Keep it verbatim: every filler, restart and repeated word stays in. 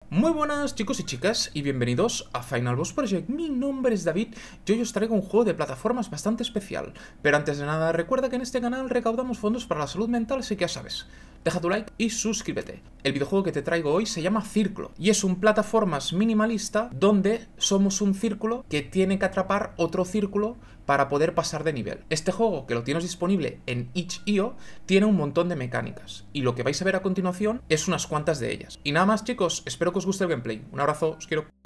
Muy buenas chicos y chicas y bienvenidos a Final Boss Project. Mi nombre es David y hoy os traigo un juego de plataformas bastante especial. Pero antes de nada, recuerda que en este canal recaudamos fondos para la salud mental, así que ya sabes, deja tu like y suscríbete. El videojuego que te traigo hoy se llama Círculo y es un plataformas minimalista donde somos un círculo que tiene que atrapar otro círculo para poder pasar de nivel. Este juego, que lo tienes disponible en itch punto i o, tiene un montón de mecánicas y lo que vais a ver a continuación es unas cuantas de ellas. Y nada más chicos, espero que os guste el gameplay. Un abrazo, os quiero.